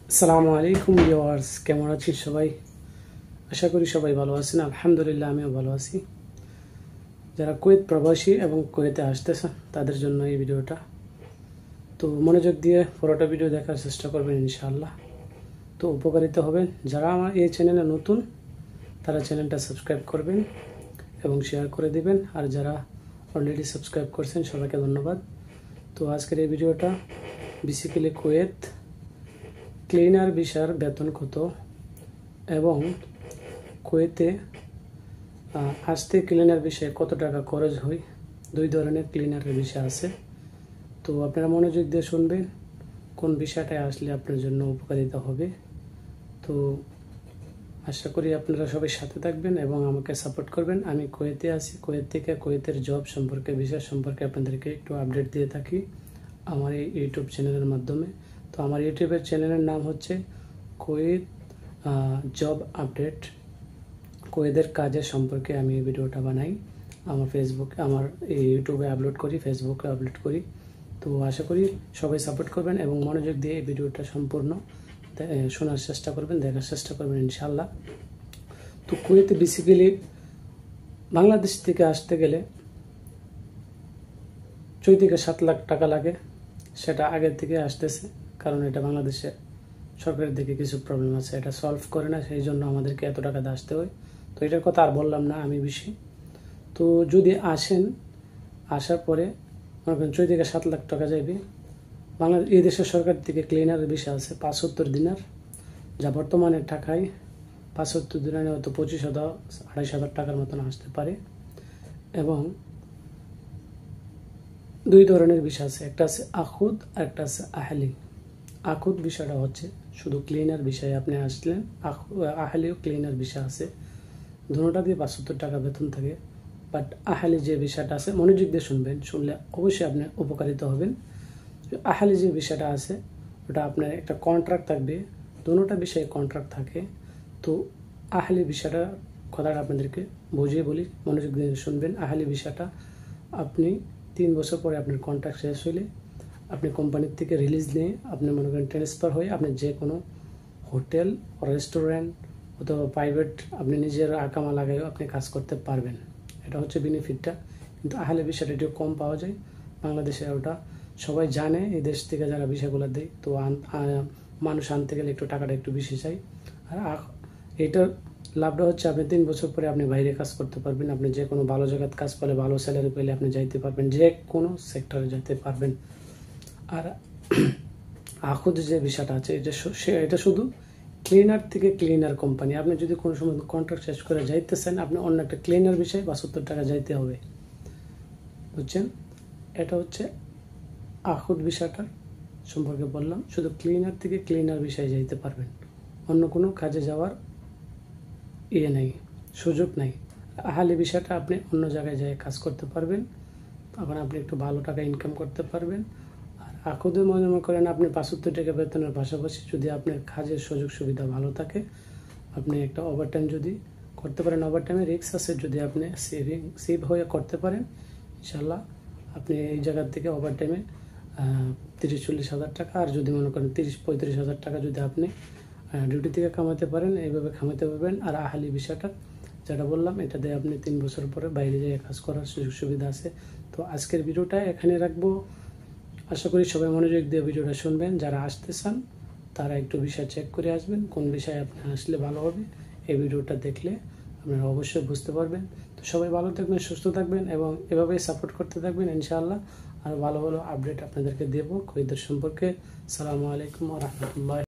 আসসালামু আলাইকুম ভিউয়ার্স, কেমন আছেন সবাই? আশা করি সবাই ভালো আছেন। আলহামদুলিল্লাহ, আমিও ভালো আছি। যারা কুয়েত প্রবাসী এবং কুয়েতে আসতেছেন তাদের জন্য এই ভিডিওটা, তো মনোযোগ দিয়ে পুরোটা ভিডিও দেখার চেষ্টা করবেন ইনশাআল্লাহ। তো উপকারিত হবেন। যারা আমার এই চ্যানেলে নতুন তারা চ্যানেলটা সাবস্ক্রাইব করবেন এবং শেয়ার করে দিবেন, আর যারা অলরেডি সাবস্ক্রাইব করছেন সবাইকে ধন্যবাদ। তো আজকের এই ভিডিওটা বেসিক্যালি কুয়েত ক্লিনার ভিসার বেতন কত এবং কুয়েতে আসতে ক্লিনার ভিসায় কত টাকা খরচ হয়। দুই ধরনের ক্লিনারের ভিসা আছে, তো আপনারা মনোযোগ দিয়ে শুনবেন কোন ভিসাটায় আসলে আপনার জন্য উপকারিতা হবে। তো আশা করি আপনারা সবাই সাথে থাকবেন এবং আমাকে সাপোর্ট করবেন। আমি কুয়েতে আছি, কুয়েত থেকে কুয়েতের জব সম্পর্কে, ভিসা সম্পর্কে আপনাদেরকে একটু আপডেট দিয়ে থাকি আমার এই ইউটিউব চ্যানেলের মাধ্যমে। তো আমার ইউটিউবের চ্যানেলের নাম হচ্ছে কুয়েত জব আপডেট। কুয়েতের কাজের সম্পর্কে আমি এই ভিডিওটা বানাই, আমার ফেসবুকে, আমার ইউটিউবে আপলোড করি, ফেসবুকে আপলোড করি। তো আশা করি সবাই সাপোর্ট করবেন এবং মনোযোগ দিয়ে এই ভিডিওটা সম্পূর্ণ শোনার চেষ্টা করবেন, দেখার চেষ্টা করবেন ইনশাল্লাহ। তো কুয়েতে বেসিক্যালি বাংলাদেশ থেকে আসতে গেলে 6 থেকে 7 লাখ টাকা লাগে। সেটা আগের থেকে আসতেছে, কারণ এটা বাংলাদেশে সরকারের দিকে কিছু প্রবলেম আছে, এটা সলভ করে না, সেই জন্য আমাদেরকে এত টাকা দিয়ে আসতে হয়। তো এটার কথা আর বললাম না আমি বেশি। তো যদি আসেন, আসার পরে মনে করেন 6 থেকে 7 লাখ টাকা যাবে। এই দেশের সরকার থেকে ক্লিনারের বিষয় আছে 75 দিনার, যা বর্তমানে টাকায় 75 দিনারে হয়তো 25,000 28,000 টাকার মতন আসতে পারে। এবং দুই ধরনের বিষয় আছে, একটা আছে আখুদ আর একটা আছে আহলি। আখুদ বিষয়টা হচ্ছে শুধু ক্লিনার বিষয়ে আপনি আসলেন, আহলিও ক্লিনার বিষয় আছে, দুটোটা দিয়ে 75 টাকা বেতন থাকে। বাট আহলি যে বিষয়টা আছে, মনোযোগ দিয়ে শুনবেন, শুনলে অবশ্যই আপনি উপকারিত হবেন। আহলি যে বিষয়টা আছে ওটা আপনার একটা কন্ট্রাক্ট থাকবে, দুটোটা বিষয়ে কন্ট্রাক্ট থাকে। তো আহলি বিষয়টা কথাটা আপনাদেরকে বুঝিয়ে বলি, মনোযোগ দিয়ে শুনবেন। আহলি বিষয়টা আপনি 3 বছর পরে আপনার কন্ট্রাক্ট শেষ হইলে আপনি কোম্পানির থেকে রিলিজ নিয়ে আপনি মনে করেন ট্রান্সফার হয়ে আপনি যে কোনো হোটেল, রেস্টুরেন্ট অথবা প্রাইভেট আপনি নিজের আকামা লাগাইও আপনি কাজ করতে পারবেন। এটা হচ্ছে বেনিফিটটা। কিন্তু আহলে বিষয়টা একটু কম পাওয়া যায় বাংলাদেশে, ওটা সবাই জানে এই দেশ থেকে যারা বিষয়গুলো দেয়। তো মানুষ আনতে গেলে একটু টাকাটা একটু বেশি চাই। আর এইটার লাভটা হচ্ছে আপনি 3 বছর পরে আপনি বাইরে কাজ করতে পারবেন, আপনি যে কোনো ভালো জায়গায় কাজ পেলে, ভালো স্যালারি পেলে আপনি যাইতে পারবেন, যে কোনো সেক্টরে যেতে পারবেন। আর আখুদ যে বিষয়টা আছে এটা শুধু ক্লিনার থেকে ক্লিনার কোম্পানি, আপনি যদি কোনো সময় কন্ট্রাক্ট শেষ করে যাইতেছেন, আপনি অন্য একটা ক্লিনার বিষয়ে 72 টাকা যাইতে হবে, বুঝছেন? এটা হচ্ছে আখুদ বিষয়টার সম্পর্কে বললাম। শুধু ক্লিনার থেকে ক্লিনার বিষয়ে যাইতে পারবেন, অন্য কোনো কাজে যাওয়ার নেই, সুযোগ নাই। আহলি বিষয়টা আপনি অন্য জায়গায় যেয়ে কাজ করতে পারবেন, তখন আপনি একটু ভালো টাকা ইনকাম করতে পারবেন। আর আখুদে মনে করেন আপনি 75 টাকা বেতনের পাশাপাশি যদি আপনার কাজের সুযোগ সুবিধা ভালো থাকে, আপনি একটা ওভারটাইম যদি করতে পারেন, ওভারটাইমে রিস্ক আছে, যদি আপনি সেভ হয়ে করতে পারেন ইনশাল্লাহ আপনি এই জায়গার থেকে ওভারটাইমে 30-40 হাজার টাকা, আর যদি মনে করেন 30-35 হাজার টাকা যদি আপনি ডিউটি থেকে কামাতে পারেন, এইভাবে কামাতে পারবেন। আর আহলি বিষয়টা যেটা বললাম, এটা দিয়ে আপনি 3 বছর পরে বাইরে যেয়ে কাজ করার সুযোগ সুবিধা আছে। তো আজকের ভিডিওটা এখানে রাখবো। আশা করি সবাই মনোযোগ দিয়ে ভিডিওটা শুনবেন। যারা আসতে চান তারা একটু বিষয় চেক করে আসবেন, কোন বিষয়ে আপনি আসলে ভালো হবে। এই ভিডিওটা দেখলে আপনারা অবশ্যই বুঝতে পারবেন। তো সবাই ভালো থাকবেন, সুস্থ থাকবেন এবং এভাবেই সাপোর্ট করতে থাকবেন ইনশাআল্লাহ। আর ভালো ভালো আপডেট আপনাদেরকে দেবো কুয়েতের সম্পর্কে। আসসালামু আলাইকুম ওয়া রাহমাতুল্লাহ।